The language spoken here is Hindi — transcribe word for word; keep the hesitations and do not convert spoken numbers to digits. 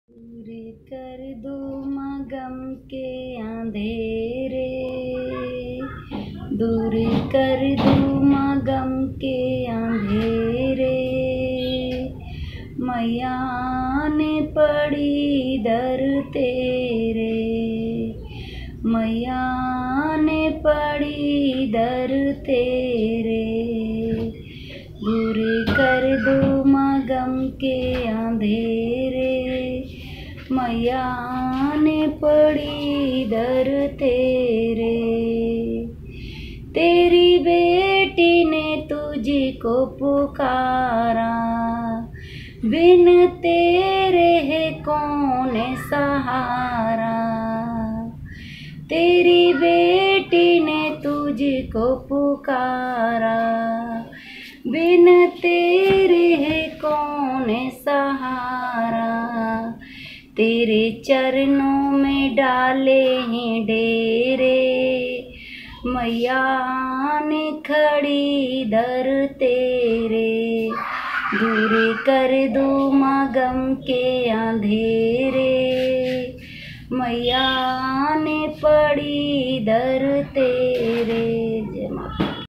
दूर कर दो माँ गम के अंधेरे, दूर कर दो माँ गम के अंधेरे। मैया ने पड़ी दर तेरे, मैया ने पड़ी दर तेरे। दूर कर दो माँ गम के अंधेरे, मैया ने पड़ी दर तेरे। तेरी बेटी ने तुझको पुकारा, बिन तेरे है कौन सहारा। तेरी बेटी ने तुझको पुकारा, बिन तेरे है कौन सहारा। तेरे चरणों में डाले हैं डेरे, मैया ने खड़ी दर तेरे। दूर कर दो माँ गम के अंधेरे, मैया ने पड़ी दर तेरे।